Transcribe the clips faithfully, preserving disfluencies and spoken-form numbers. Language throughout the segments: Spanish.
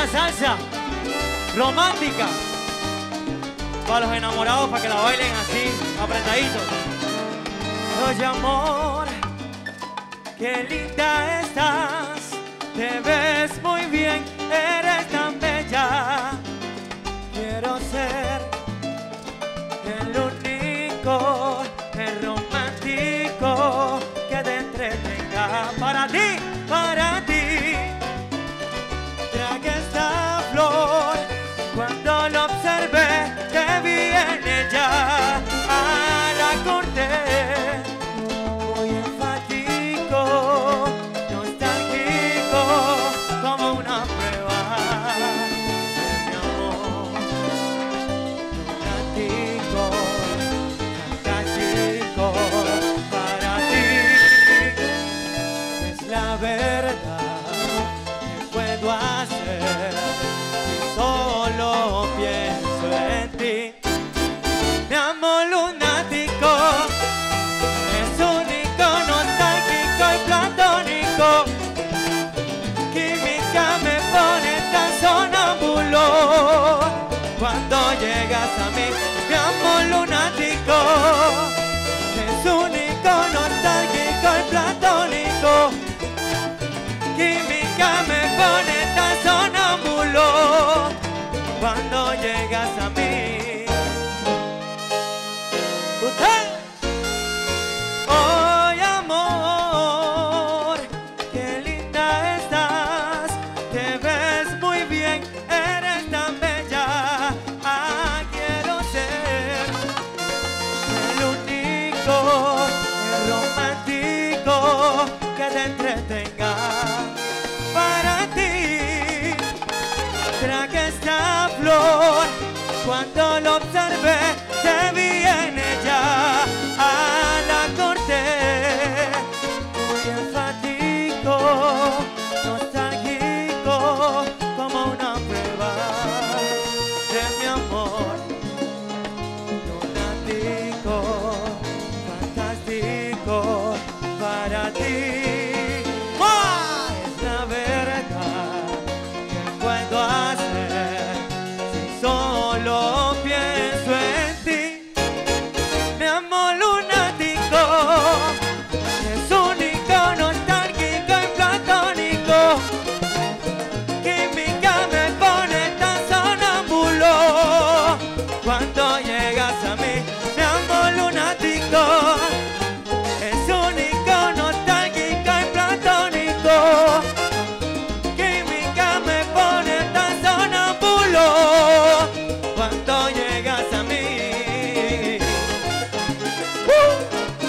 salsa romántica para los enamorados, para que la bailen así, apretaditos. Oye, amor, qué linda estás, te ves muy bien, eres tan bella. Quiero ser el único, el romántico que te entretenga. Para ti, para ti, traje esta flor. Cuando lo observé, te vi en ella, a la corte. Muy enfático, nostálgico, como una prueba de mi amor. Romántico, fantástico, para ti es la verdad. ¿Qué puedo hacer si solo pienso en ti? Mi amor lunático es único, nostálgico y platónico. Química me pone tan sonámbulo cuando llegas a mí. Mi amor lunático es único, nostálgico y platónico. Química me pone tan sonámbulo cuando llegas a mí. ¡Usted! Hoy, amor, qué linda estás, te ves muy bien, eres tan bella. Ah, quiero ser el único, el romántico que te entretenga. Para ti traje esta flor. Cuando lo observé, te vi en ella, a la corte. Muy enfático, nostálgico, como una prueba de mi amor. Lunático, fantástico, para ti. Es la verdad. ¿Qué puedo hacer si solo pienso en ti? Mi amor lunático es único, nostálgico y platónico. Química me pone tan sonámbulo cuando llegas a mí. Mi amor lunático es único, nostálgico y platónico. Química me pone tan sonámbulo cuando llegas a mí. ¡Uh!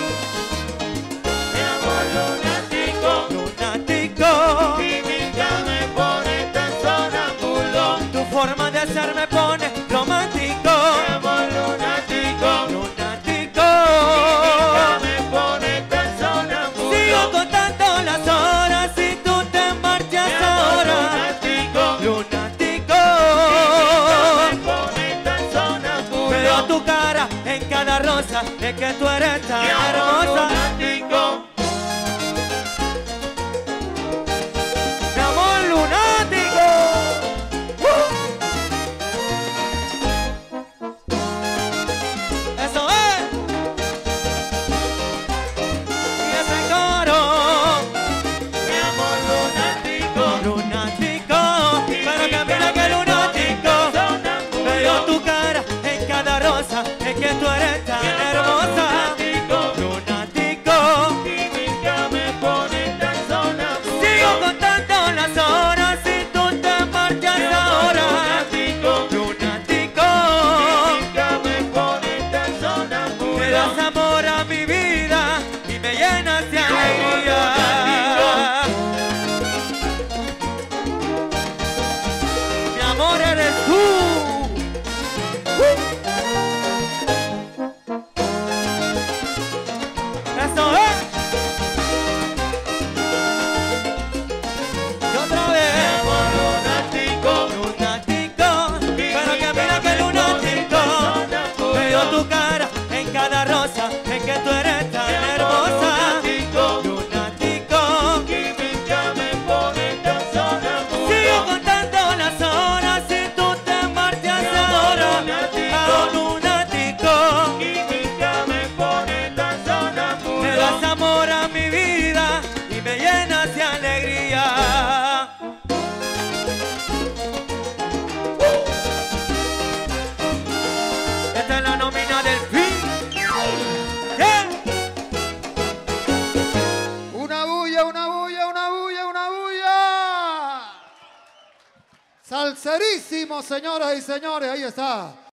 Mi amor lunático, lunático. Química me pone tan sonámbulo. Tu forma de ser me pone romántico. Mi amor lunático, lunático. Química me pone tan sonámbulo. Sigo contando las horas y tú te marchas ahora. Lunático, lunático. Química me pone tan sonámbulo. Veo tu cara en cada rosa, es que tú eres tan hermosa. Lunático. Mi amor lunático. ¡Uh! Eso es. Y ese coro. Mi amor lunático, lunático. Pero que mira que lunático. Veo tu cara en cada rosa, es que tú eres tan hermosa. Lunático. Química me pone tan sonámbulo. Sigo contando las horas y tú te marchas ahora. Lunático. Química me pone tan sonámbulo. Me das amor a mi vida y me llenas de alegría. Mi amor eres tú. Uh. Cancerísimo, señoras y señores, ahí está.